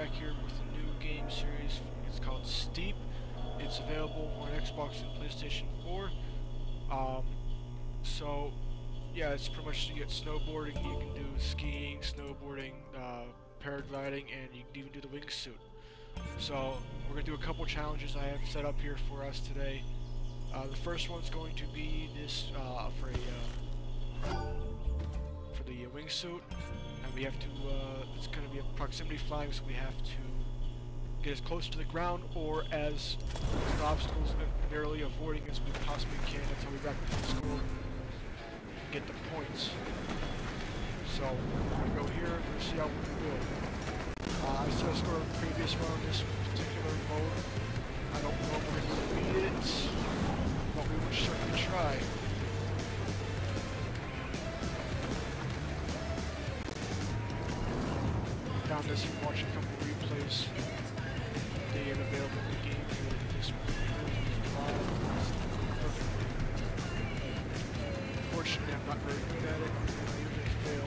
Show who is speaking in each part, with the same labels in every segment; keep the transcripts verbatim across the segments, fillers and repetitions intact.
Speaker 1: back here with a new game series. It's called Steep. It's available on Xbox and PlayStation four. Um, so, yeah, it's pretty much you get snowboarding, you can do skiing, snowboarding, uh, paragliding, and you can even do the wingsuit. So, we're going to do a couple challenges I have set up here for us today. Uh, the first one's going to be this uh, for a uh, for the uh, wingsuit, and we have to. Uh, it's going to be a proximity flying, so we have to get as close to the ground or as as obstacles narrowly avoiding as we possibly can. That's how we rack up the score and get the points. So we're going to go here and see how we do it. Uh, I set a score in the previous round this particular mode. I don't know if we're going to beat it, but we will certainly try. Found this and watch a couple replays. They have available in the game for this one. Unfortunately, I'm not very good at it, and I usually fail.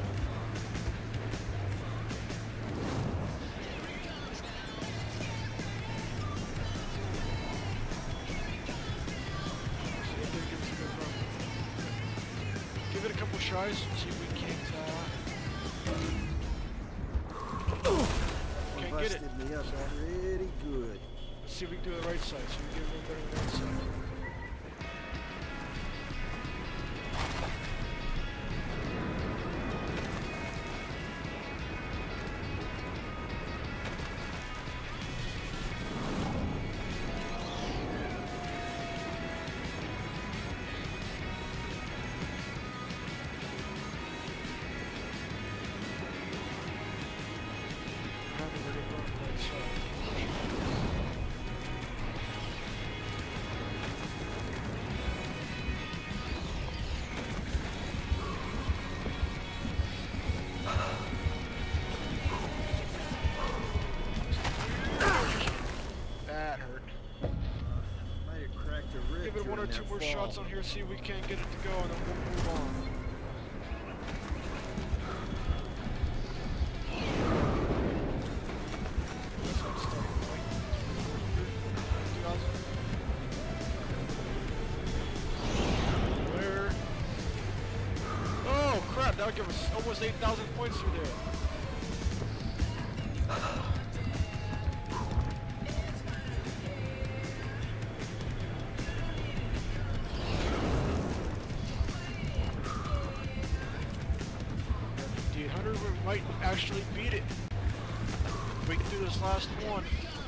Speaker 1: Give it a couple tries, see if we can't, uh... can't get it.
Speaker 2: Me up pretty good.
Speaker 1: Let's see if we can do the right side, so we can get a little better on the right side. Give it one or two more shots on here, see if we can't get it to go, and then we'll move on. Where? Oh crap, that'll give us almost eight thousand points through there. We might actually beat it. We can do this last one.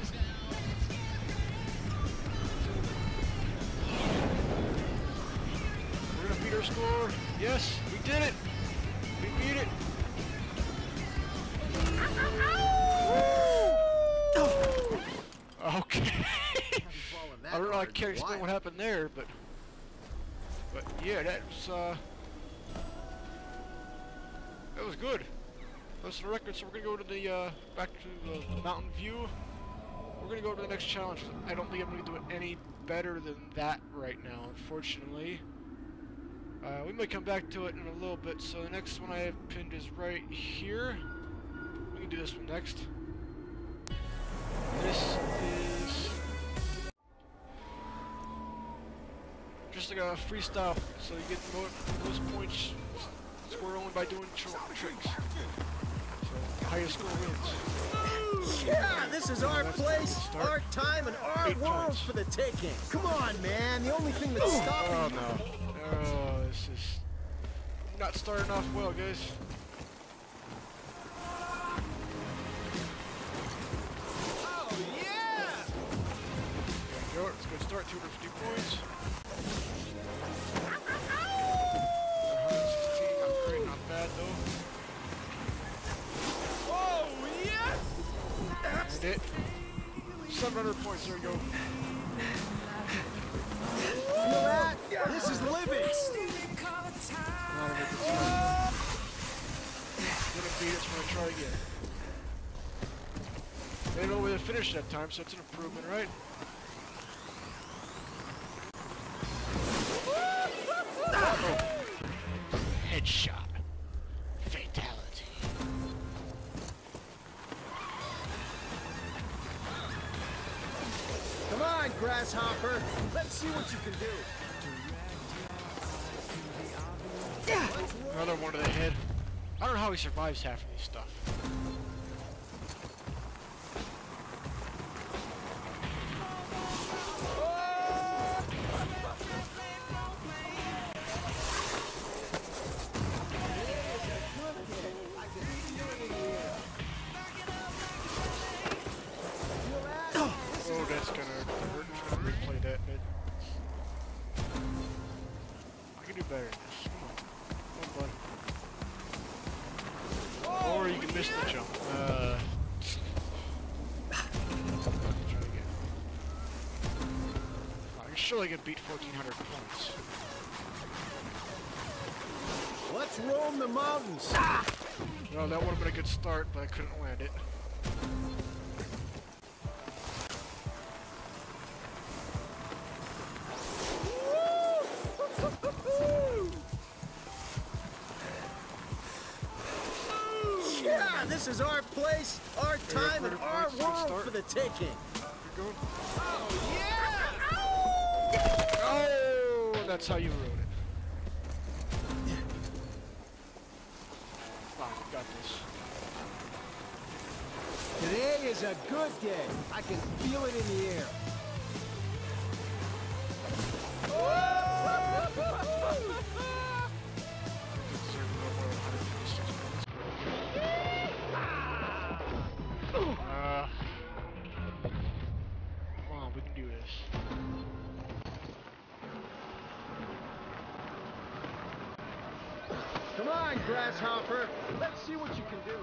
Speaker 1: We're gonna beat our score. Yes, we did it. We beat it. Okay. I don't know. I can't explain what happened there, but but yeah, that was uh, that was good. That's the record, so we're gonna go to the, uh, back to the Mountain View. We're gonna go to the next challenge. I don't think I'm gonna do it any better than that right now, unfortunately. Uh, we might come back to it in a little bit, so the next one I have pinned is right here. We can do this one next. This is just like a freestyle, so you get the most points score only by doing tr tricks. Highest score wins.
Speaker 2: Yeah, this is our place, our time, and our
Speaker 1: Eight
Speaker 2: world
Speaker 1: points.
Speaker 2: for the taking. Come on, man. The only thing that's stopping
Speaker 1: Oh
Speaker 2: you...
Speaker 1: no. Oh, this is not starting off well, guys.
Speaker 2: Oh, yeah!
Speaker 1: There we go. It's a good start. two hundred fifty points. one hundred sixteen. Not great, not bad though. And it. seven hundred points, there we go.
Speaker 2: Feel that? This is living!
Speaker 1: Not a good start. Didn't beat it, so we're gonna try again. They didn't know where to finish that time, so it's an improvement, right? Uh-oh. Headshot. Fatality.
Speaker 2: on, Grasshopper. Let's see what you can do.
Speaker 1: Another one to the head. I don't know how he survives half of these stuff. Oh, that's gonna hurt. I'm gonna replay that bit. I can do better than this. Come on. Come on, bud. Or you can miss the jump. Uh, try again. I surely can beat fourteen hundred points.
Speaker 2: Let's roam the mountains.
Speaker 1: Well, that would have been a good start, but I couldn't land it.
Speaker 2: Yeah, this is our place, our time, and our world for the taking.
Speaker 1: You're going.
Speaker 2: Oh, yeah!
Speaker 1: Oh, that's how you ruin it. Wow, you got this.
Speaker 2: Today is a good day. I can feel it in the air.
Speaker 1: Uh, come on, we can do this.
Speaker 2: Come on, Grasshopper. Let's see what you can do.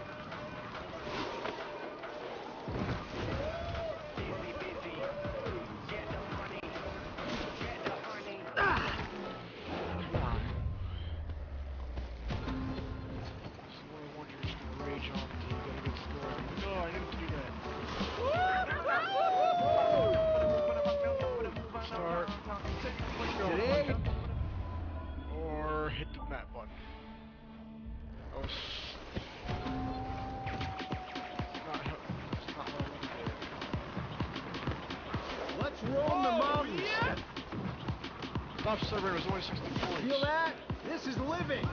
Speaker 2: Today,
Speaker 1: or hit the map button. Oh, s- not, how- it's not what I
Speaker 2: let's roam the mountains.
Speaker 1: wanted to do. Top server was only sixty points.
Speaker 2: Feel that? This is living.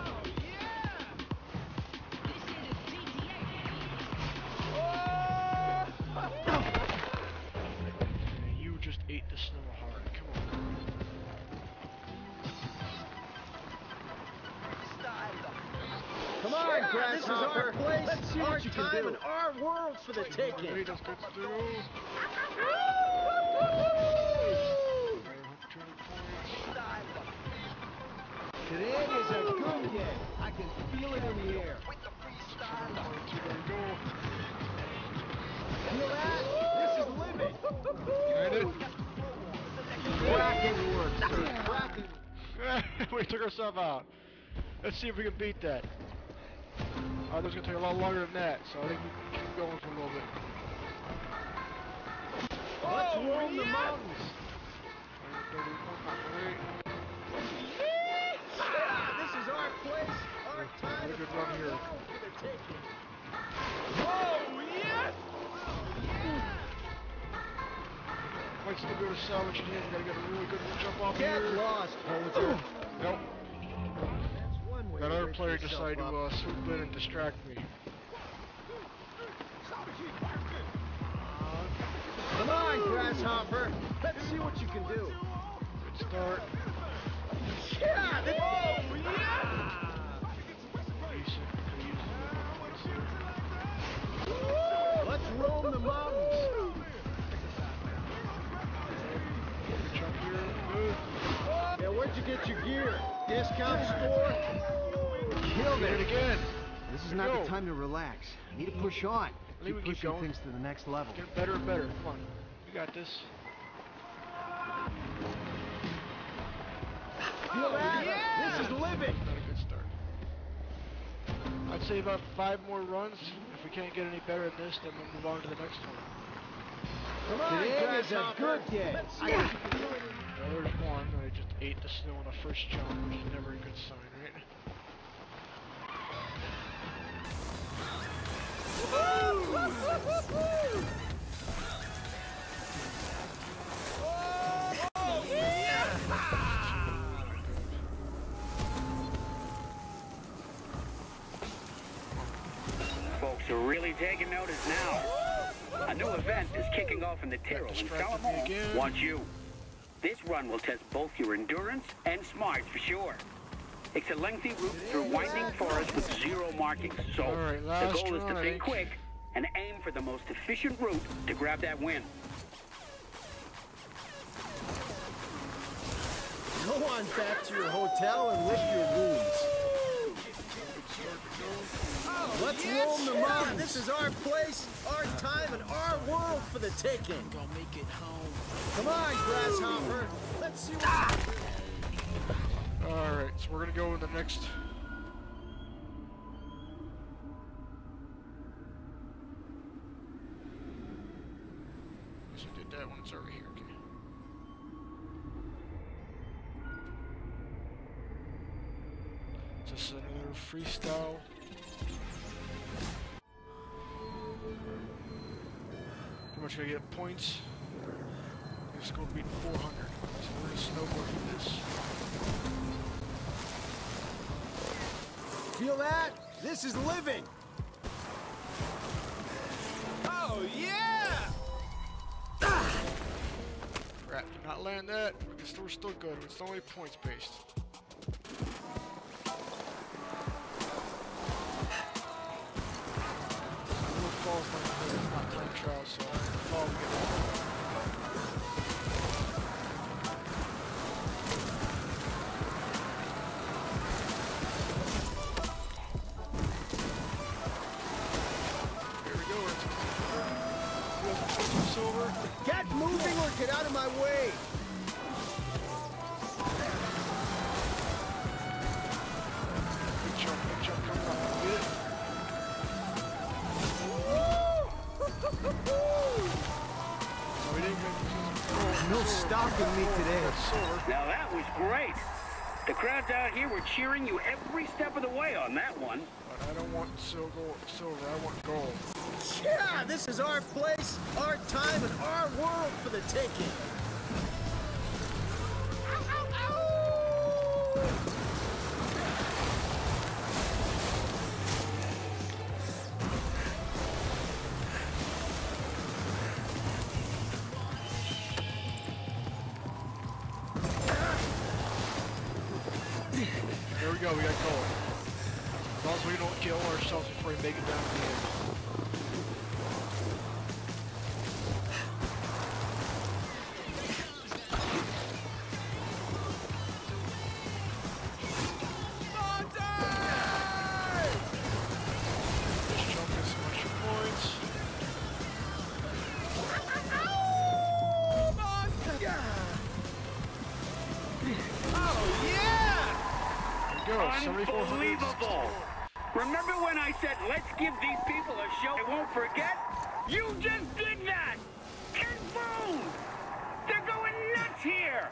Speaker 1: You just ate the snow hard. Come on.
Speaker 2: Come on, yeah, Grasshopper. This is our place, let's see our what you time, can do. And our world's for the taking.
Speaker 1: Hey, that's good to do.
Speaker 2: Today is a good day. I can feel it in the air. Feel that? This is living.
Speaker 1: Got it?
Speaker 2: Cracking work, sir. Cracking.
Speaker 1: We took ourselves out. Let's see if we can beat that. Uh, that's gonna take a lot longer than that, so I think we can keep going for a little bit.
Speaker 2: Let's oh, roam yeah. the mountains. Yeah, this is our place, our time,
Speaker 1: a good run here.
Speaker 2: Whoa, yes!
Speaker 1: Might still be able to salvage it in. You gotta get a really good jump off
Speaker 2: Get
Speaker 1: here.
Speaker 2: Get lost, Poser.
Speaker 1: Nope.
Speaker 2: That's one way
Speaker 1: that
Speaker 2: to
Speaker 1: other player decided
Speaker 2: up.
Speaker 1: to uh, swoop in and distract me.
Speaker 2: Come on, Grasshopper. Let's see what you can do.
Speaker 1: Good start.
Speaker 2: Yeah! This oh, yeah! Let's roam the mountains.
Speaker 1: Jump here. Good.
Speaker 2: Yeah, where'd you get your gear? Discount store? Killed
Speaker 1: it again.
Speaker 2: This is not go. the time to relax. You need to push on.
Speaker 1: I think
Speaker 2: keep
Speaker 1: we
Speaker 2: pushing
Speaker 1: keep going.
Speaker 2: things to the next level.
Speaker 1: Get better and better. Come on. You got this.
Speaker 2: Feel that? Yeah. This is living.
Speaker 1: Not a good start. I'd say about five more runs. If we can't get any better than this, then we'll move on to the next one.
Speaker 2: Come on, today is a good day. I
Speaker 1: yeah, there's one. I just ate the snow on the first jump, which is never a good sign, right?
Speaker 3: really taking notice now. A new event is kicking off in the Tyrrell, and Salomon wants you. This run will test both your endurance and smarts for sure. It's a lengthy route through winding forest with zero markings, so
Speaker 1: right,
Speaker 3: the goal is to think quick and aim for the most efficient route to grab that win.
Speaker 2: Go on back to your hotel and lick your wounds. Let's roam the mountain. This is our place, our time, and our world for the taking. Gonna make it home. Come on, Grasshopper. Let's see what...
Speaker 1: Alright, so we're gonna go in the next... Guess we did that one, it's over here, okay. This is another freestyle. Pretty much gonna get points. This is going to be four hundred. So we're gonna snowboard with this.
Speaker 2: Feel that? This is living! Oh, yeah!
Speaker 1: Ah! Crap, did not land that. We're still, we're still good. It's only points based. Falls like it's not time trial, so I'll get it. Silver.
Speaker 2: Get moving or get out of my way!
Speaker 1: Good jump, good jump, come on, get it. So we didn't get
Speaker 2: no stopping me today.
Speaker 3: Now that was great. The crowds out here were cheering you every step of the way on that one.
Speaker 1: But I don't want silver, silver, I want gold.
Speaker 2: Yeah, this is our place, our time, and our world for the taking. Ow, ow, ow!
Speaker 1: There we go, we got gold. As long as we don't kill ourselves before we make it down to the end.
Speaker 3: Unbelievable! Remember when I said, let's give these people a show they won't forget? You just did that! And boom! They're going nuts here!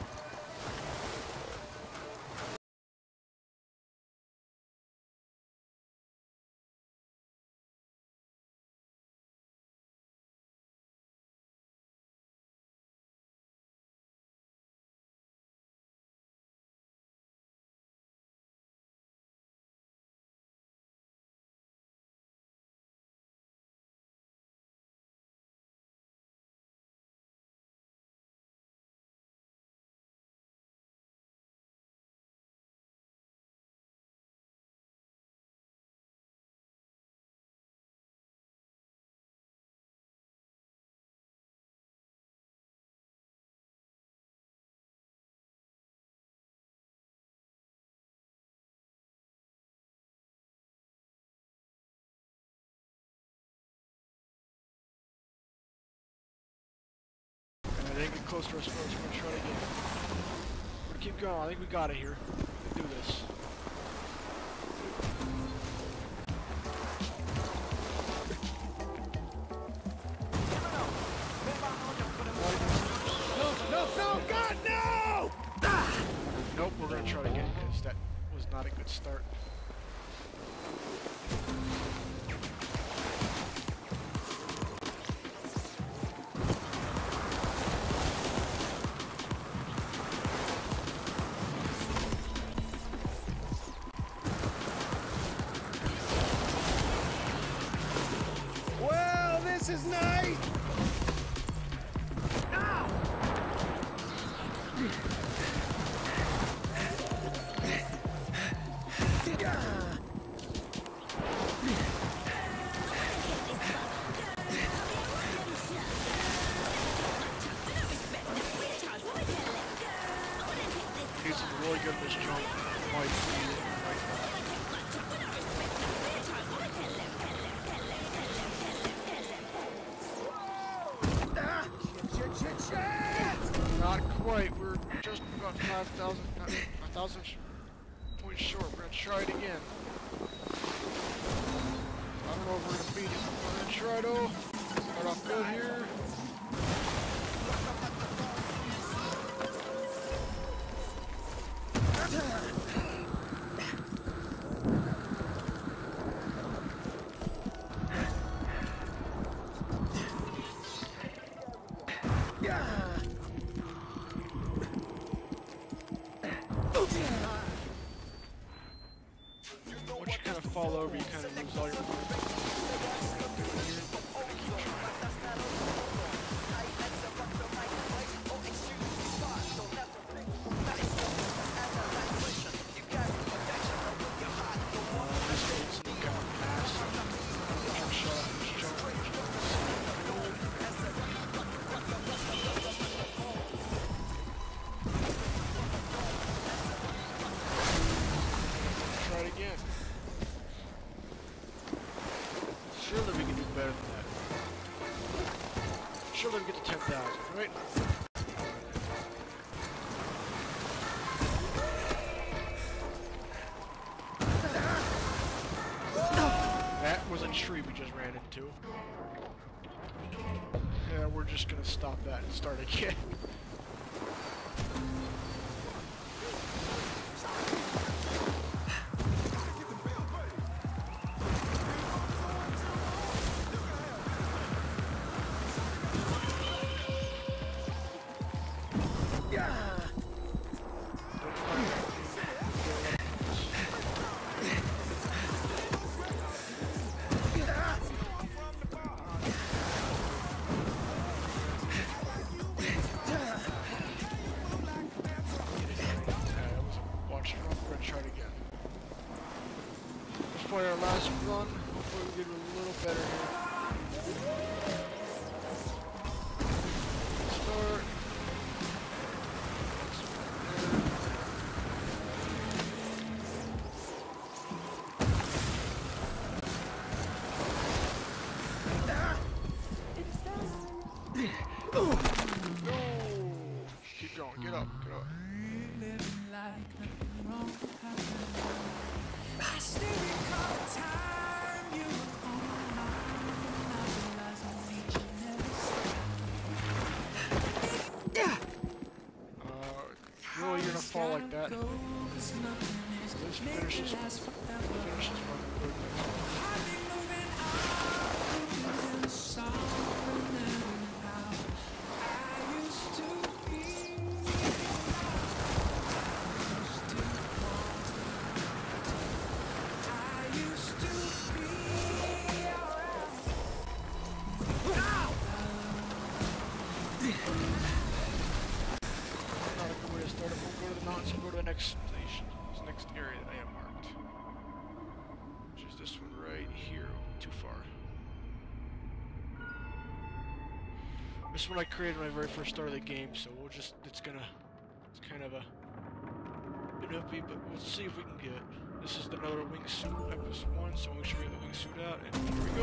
Speaker 1: I didn't get close to our sports, we're gonna try to get it. We're gonna keep going, I think we got it here. We can do this.
Speaker 2: No, no, no, God, no! Ah!
Speaker 1: Nope, we're gonna try to get it, because that was not a good start.
Speaker 2: This is nice! Ow!
Speaker 1: He's really good at this jump. Might see it right now. Not quite. We're just about five thousand, a thousand points short. We're gonna try it again. I don't know if we're gonna beat it. We're gonna try to start off good here. Once you kind of fall over, you kind of lose all your movement. Surely we can do better than that. Surely we get to ten thousand, right? That was a tree we just ran into. Yeah, we're just gonna stop that and start again. For our last run, hopefully we get a little better here. Start. No! Keep going, get up, get up. Really, you're gonna fall like that. This finishes. Finishes running good. Go to the next station, this next area that I have marked. Which is this one right here, too far. This one I created when I very first started the game, so we'll just, it's gonna, it's kind of a bit iffy, but we'll see if we can get it. This is another wingsuit episode one, so make sure we get the wingsuit out, and here we go.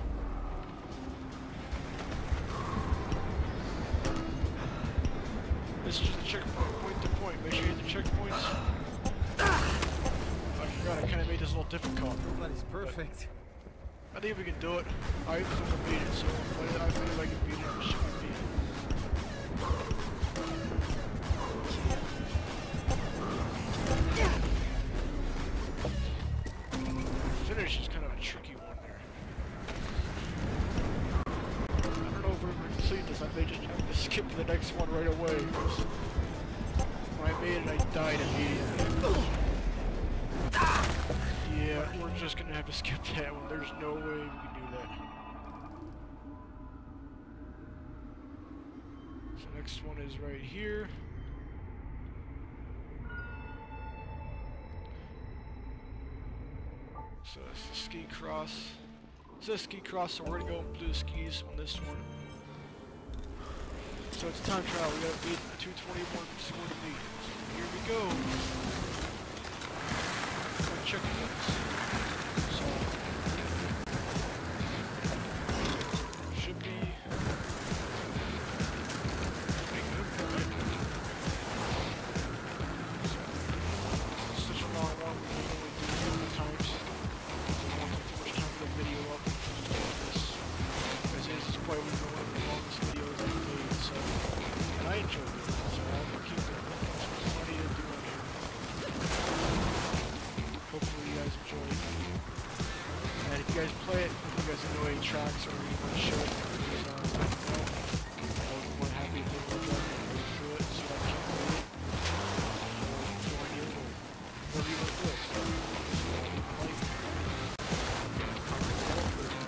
Speaker 1: This is just the checkpoint, point to point. Make sure you hit the checkpoints. I forgot I kind of made this a little difficult.
Speaker 2: Nobody's perfect.
Speaker 1: I think we can do it. I even think I beat it, so I feel like I can beat it. Should we beat it? The finish is kind of a tricky one there. I don't know if we're going to complete this. I may just have to skip to the next one right away. Because when I made it, I died immediately. Yeah, we're just going to have to skip that one. There's no way we can do that. Next one is right here. So it's the ski cross. It's a ski cross, so we're gonna go and do the skis on this one. So it's a time trial. We gotta beat two twenty-one score to beat. So here we go. Some chicken nuggets. So should be. Should be good for it. So it's such a long one. We can only do it two times. So we won't take too much time to the video up. This, as is, it's probably one of the longest videos I've made. So, and I enjoyed it. So I'll keep it. There's plenty to do on here. Hopefully you guys enjoy it. And if you guys play it, if you guys know any tracks or you want to show it, please uh, let me know. I'll be more happy to look up and go through it so I can play it. Or join you or whatever you want to do. So, like, comment below for it.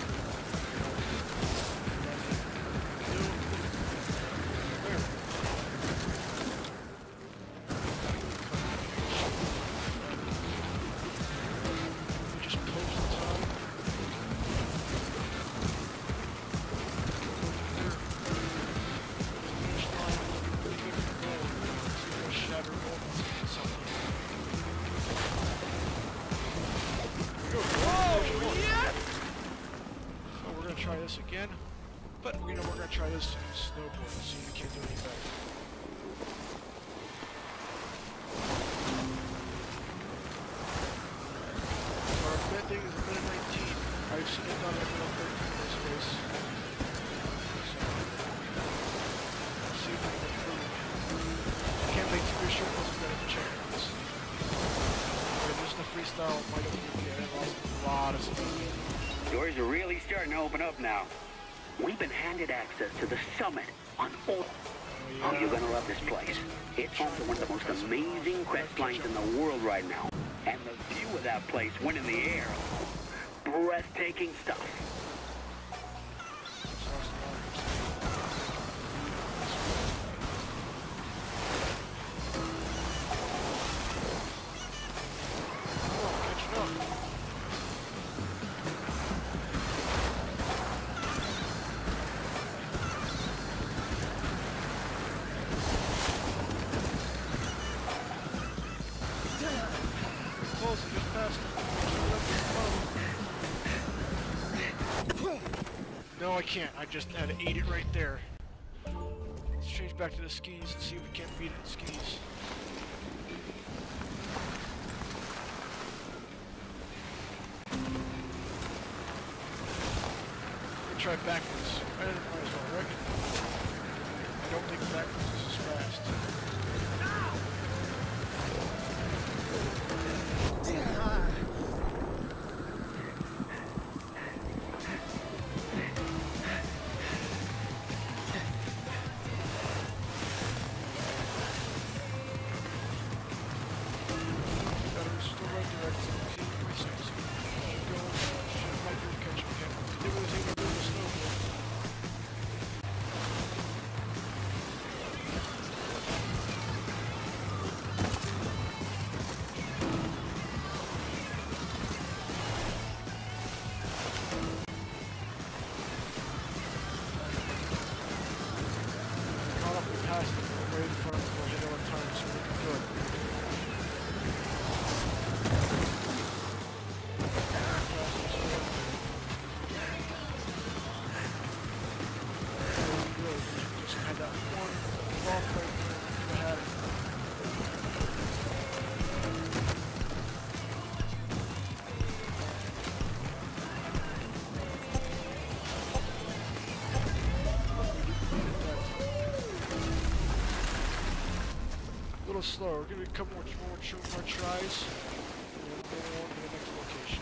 Speaker 1: Try this again, but you know we're gonna try this in snowboard, see if we can't do any better. So our bed thing is a minute nineteen. I've seen it done at a minute thirteen in this race. So let's see if we can improve. I can't make too sure because we've got to check this. Okay, this is the freestyle might have been I lost a lot of speed.
Speaker 3: Doors are really starting to open up now. We've been handed access to the summit on all... Oh, yeah. Oh, you're gonna love this place. It's home to one of the most amazing crest lines in the world right now. And the view of that place when in the air. Breathtaking stuff.
Speaker 1: No, I can't. I just had to eat it right there. Let's change back to the skis and see if we can't beat it in skis. We'll try backwards. I didn't might as well, right? I don't think backwards is as fast. A little slower. We're gonna do a couple more, more, more tries. And then we'll go on to the next location.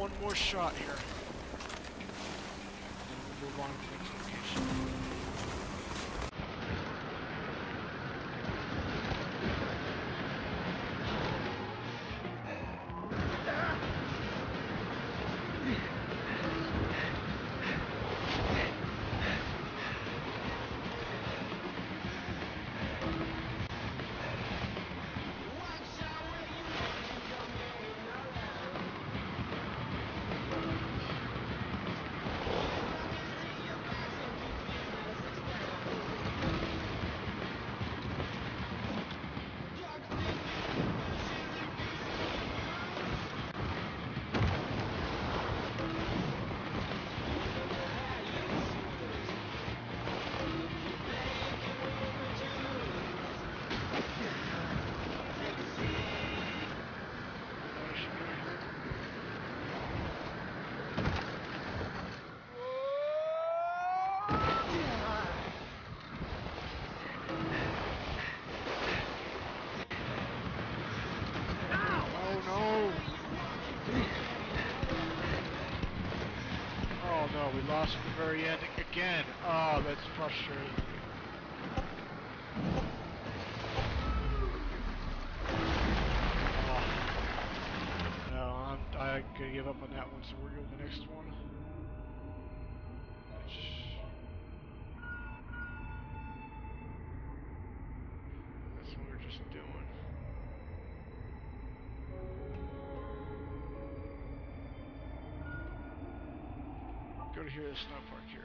Speaker 1: one more shot here. And we'll move on to the next location. We lost at the very end again. Oh, that's frustrating. Oh. No, I'm, I'm gonna give up on that one, so we're going to the next one. Which... That's what we were just doing. Go to here, the snow park here.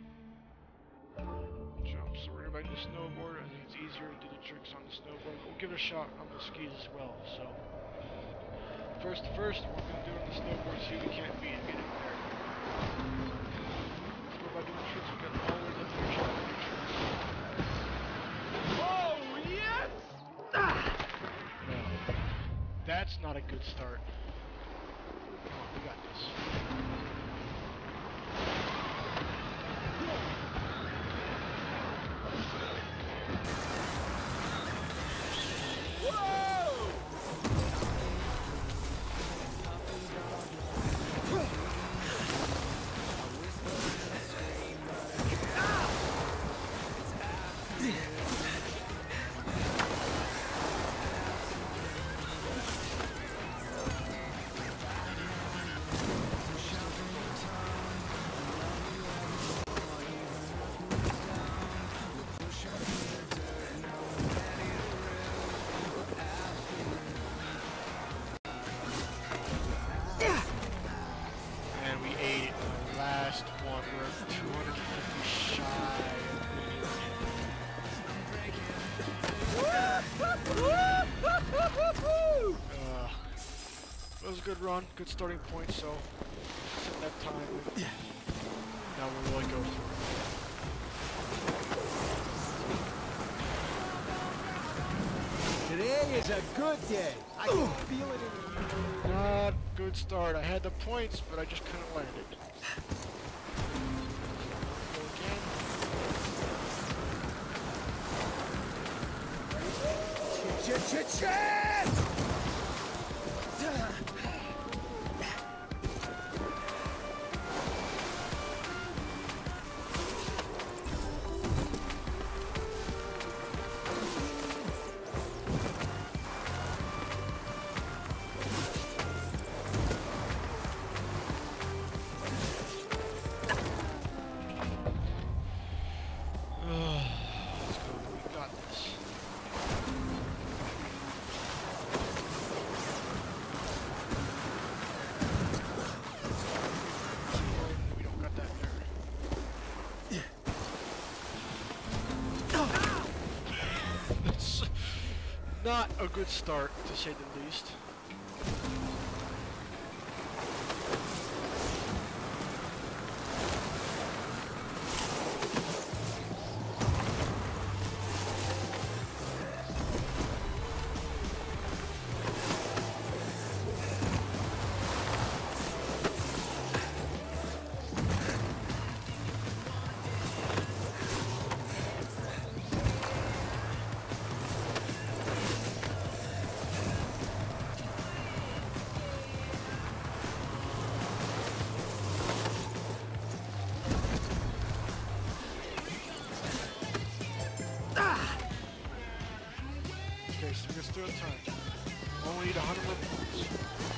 Speaker 1: Jump. So we're going to the snowboard. I think it's easier to do the tricks on the snowboard. We'll give it a shot on the skis as well. So first, first we're going to do it on the snowboard. See if we can't beat it. Get it there. Let's go by doing tricks. We got all the way up here. Oh yes! Ah! No, that's not a good start. Come on, we got this. Good run, good starting point, so set that time. Now we'll really go through
Speaker 2: it. Today is a good day. I can feel it in the...
Speaker 1: Not good start. I had the points, but I just couldn't land it. Go again. Ch-ch-ch-chat! Not a good start, to say the least. Okay, so we can still have time. Only need a hundred more points.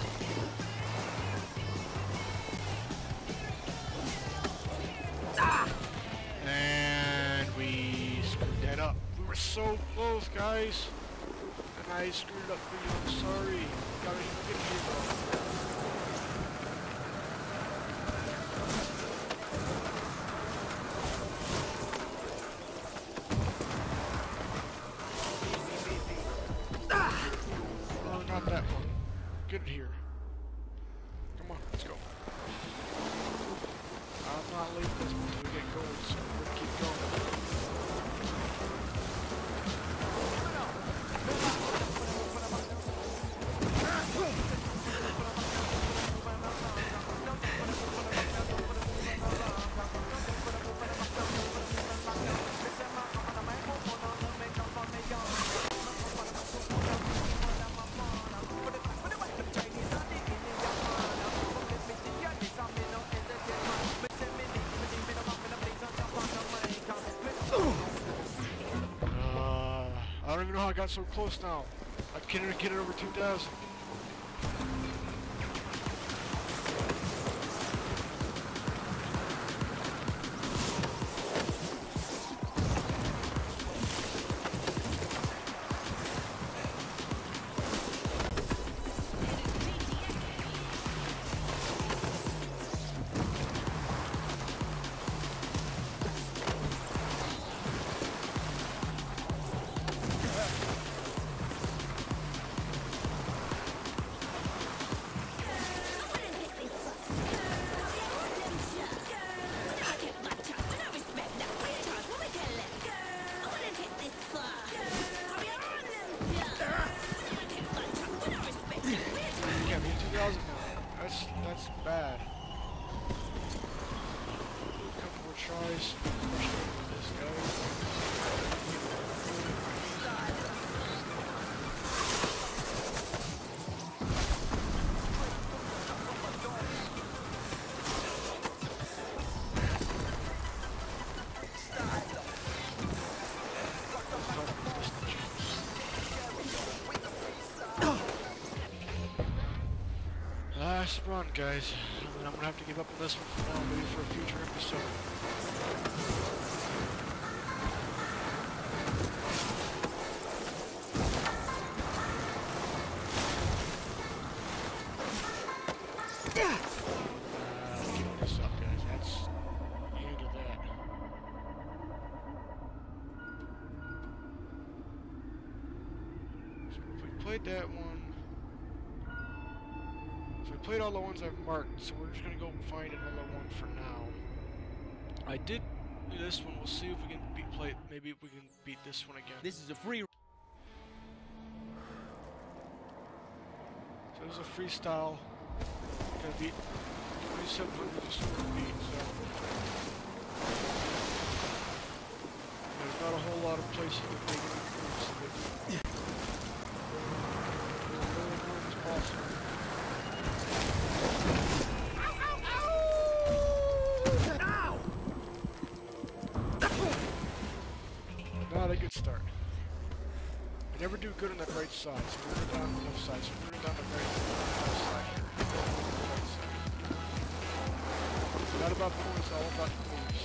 Speaker 1: Ah! And we screwed that up. We were so close, guys. And I screwed it up for you. I'm sorry. Gotta get here though. That one. Get it here. Come on, let's go. I'm not leaving this one until we get going, so we're gonna keep going. I don't even know how I got so close now. I can't even get it over two thousand. That's that's bad. A couple more tries. Frustrated with this guy. Last run, guys. And I'm gonna have to give up on this one for now, maybe for a future episode. Uh, keep this up, guys. That's the end of that. So if we played that one. So we played all the ones I've marked, so we're just gonna go find another one for now. I did do this one. We'll see if we can beat play. Maybe we can beat this one again.
Speaker 2: This is a free.
Speaker 1: So it was a freestyle. Gonna beat twenty-seven hundred just to beat. So there's not a whole lot of places to make it improve. So it it's possible. Not a good start. I never do good on that right side, so we're going down the left side, so we're going down the right, left side here. Right side. It's not about points, all about moves.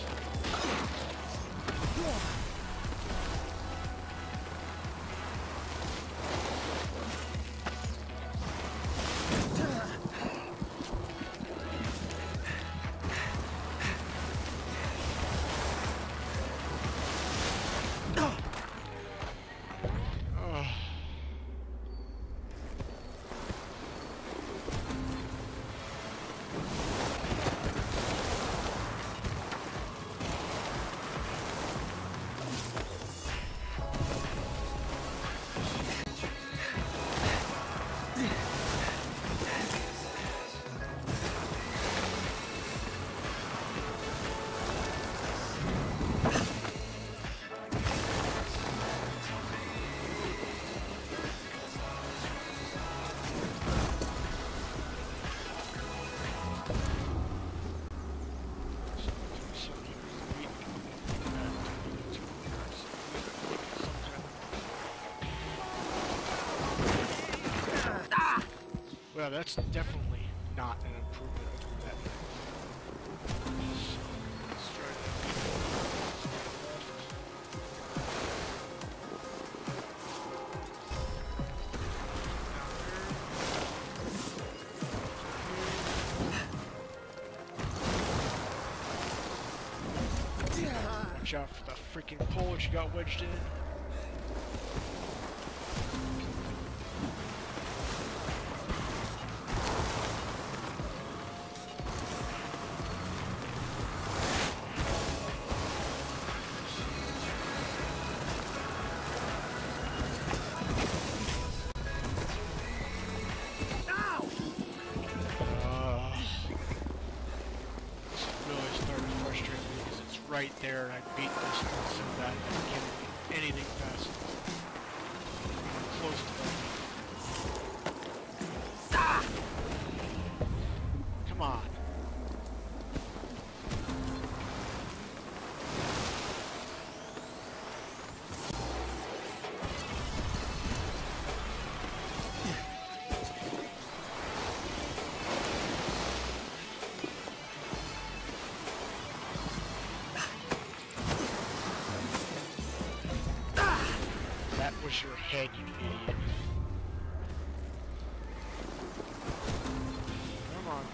Speaker 1: yeah, that's definitely not an improvement over that. So, let's try that. Watch out for the freaking pole that you got wedged in. Right there, and I beat this one so that I can't do anything fast. Close to that. Ah! Come on. That was your head, you idiot. Come on.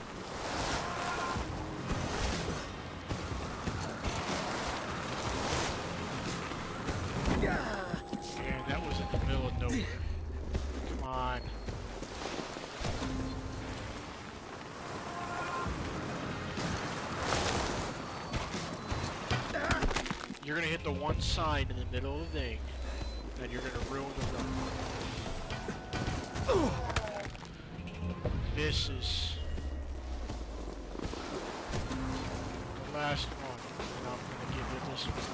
Speaker 1: Man, that was in the middle of nowhere. Come on. You're gonna hit the one sign in the middle of the thing. Then you're gonna ruin the run. This is the last one, and I'm gonna give you this one.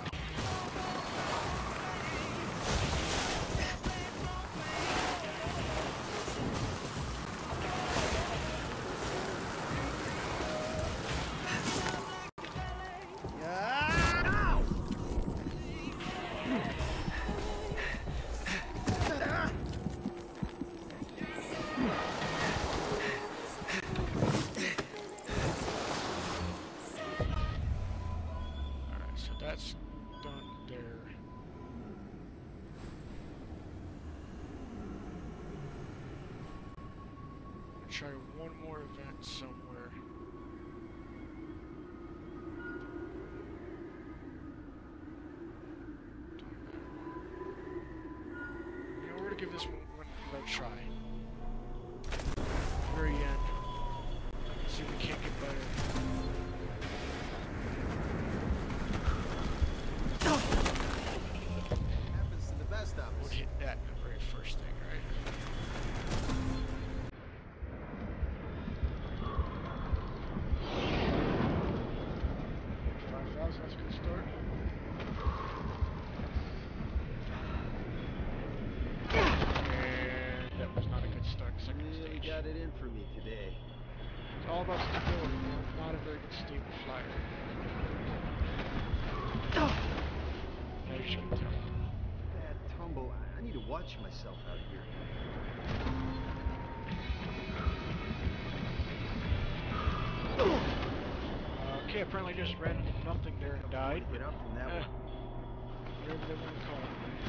Speaker 1: That's done there. I'll try one more event somewhere. You know, we're gonna give this one another try. Very end. See if we can't get better. Would hit that in the very first thing, right? five thousand, that's a good start. And that was not a good start. Second
Speaker 2: really
Speaker 1: stage.
Speaker 2: got it in for me today.
Speaker 1: It's all about stability, man. Not a very good stable flyer. Now you shouldn't tell.
Speaker 2: Bad tumble. I need to watch myself out here.
Speaker 1: Uh, okay, apparently just ran into nothing there and died.
Speaker 2: Get up from that
Speaker 1: eh,
Speaker 2: one.
Speaker 1: whatever they want to call it.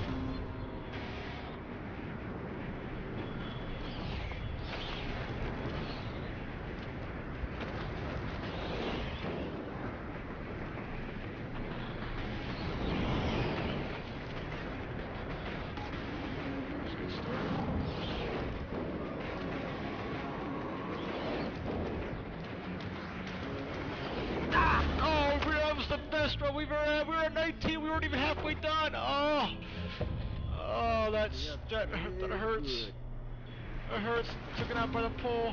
Speaker 1: Bro, we were at, we were at nineteen, we weren't even halfway done. Oh, oh, that's that that hurts. That hurts. Taken out by the pole.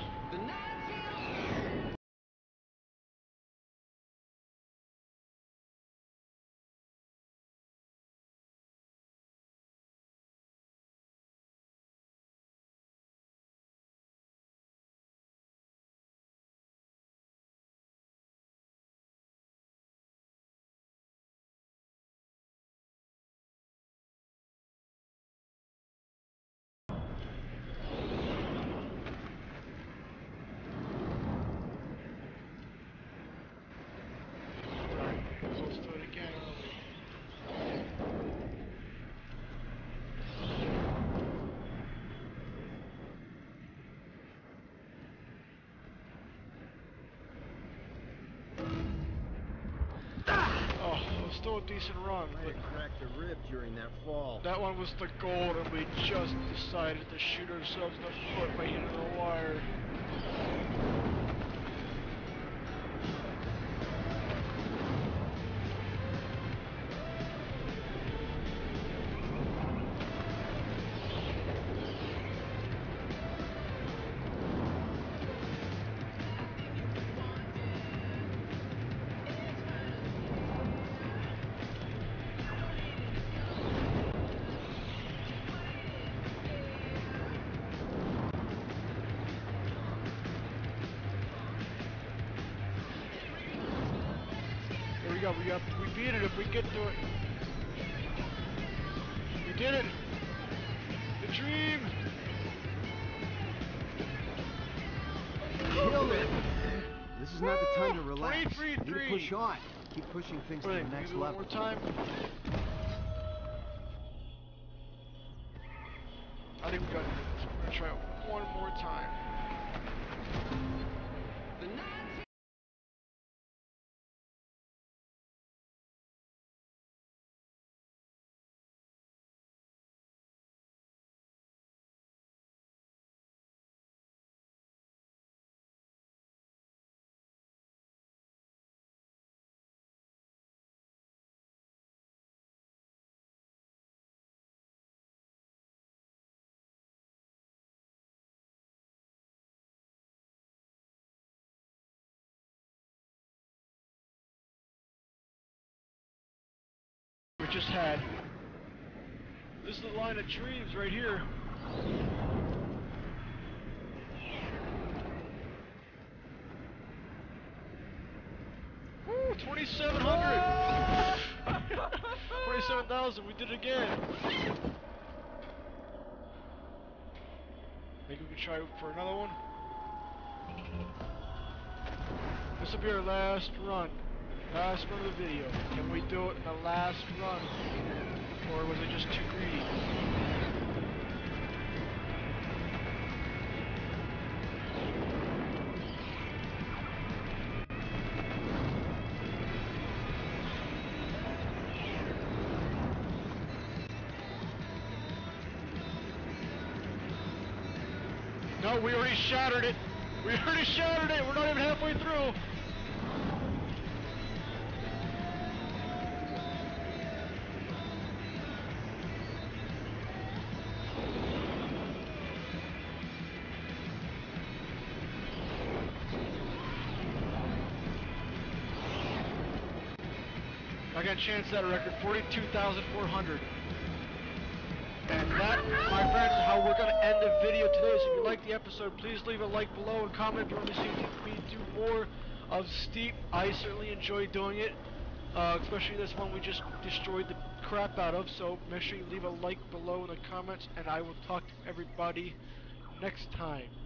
Speaker 1: still a decent run.
Speaker 2: Might
Speaker 1: But
Speaker 2: have cracked a rib during that fall.
Speaker 1: that one was the gold, and we just decided to shoot ourselves in the foot by hitting the wire. We got, we got, we beat it if we get to it. We did it. The dream.
Speaker 2: Killed it. This is not the time to relax.
Speaker 1: twenty-three
Speaker 2: You need to push on. Keep pushing things to the
Speaker 1: Wait,
Speaker 2: next
Speaker 1: do it one
Speaker 2: level.
Speaker 1: more time. I think we got it. We're gonna try it one more time. We just had. This is the line of dreams right here. Woo, twenty-seven hundred. twenty-seven thousand, we did it again. Maybe we can try for another one. This will be our last run. Last run of the video. Can we do it in the last run? Or was it just too greedy? No, we already shattered it. We already shattered it. We're not even halfway through. I got a chance at a record, forty-two thousand four hundred. And that, my friends, is how we're going to end the video today. So if you liked the episode, please leave a like below and comment if you want to see me do more of Steep. I certainly enjoy doing it, uh, especially this one we just destroyed the crap out of. So make sure you leave a like below in the comments, and I will talk to everybody next time.